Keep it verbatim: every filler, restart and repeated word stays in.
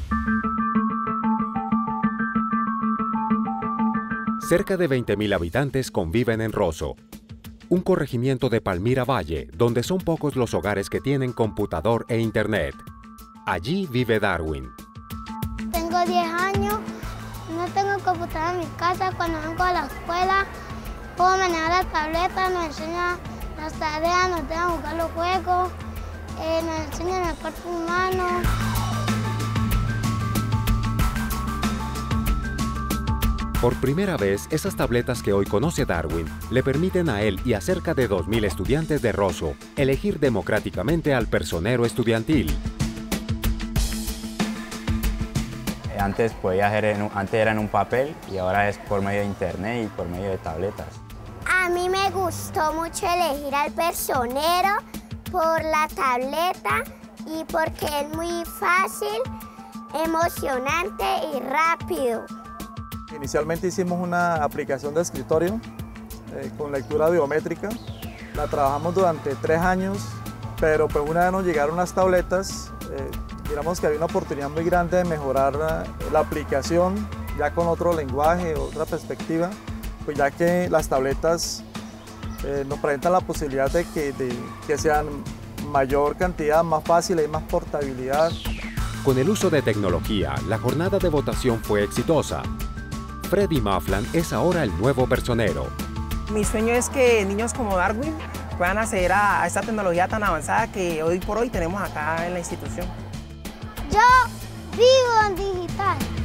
Cerca de veinte mil habitantes conviven en Rosso, un corregimiento de Palmira Valle, donde son pocos los hogares que tienen computador e internet. Allí vive Darwin. Tengo diez años, no tengo computadora en mi casa. Cuando vengo a la escuela, puedo manejar la tableta, nos enseña las tareas, nos dejan jugar los juegos, eh, nos enseñan el cuerpo humano. Por primera vez, esas tabletas que hoy conoce Darwin le permiten a él y a cerca de dos mil estudiantes de Rosso elegir democráticamente al personero estudiantil. Antes, podía hacer en, antes era en un papel y ahora es por medio de internet y por medio de tabletas. A mí me gustó mucho elegir al personero por la tableta y porque es muy fácil, emocionante y rápido. Inicialmente hicimos una aplicación de escritorio eh, con lectura biométrica. La trabajamos durante tres años, pero pues una vez nos llegaron las tabletas, eh, miramos que había una oportunidad muy grande de mejorar la, la aplicación ya con otro lenguaje, otra perspectiva, pues ya que las tabletas eh, nos presentan la posibilidad de que, de que sean mayor cantidad, más fáciles y más portabilidad. Con el uso de tecnología, la jornada de votación fue exitosa. Freddy Maflan es ahora el nuevo personero. Mi sueño es que niños como Darwin puedan acceder a, a esta tecnología tan avanzada que hoy por hoy tenemos acá en la institución. Yo vivo en digital.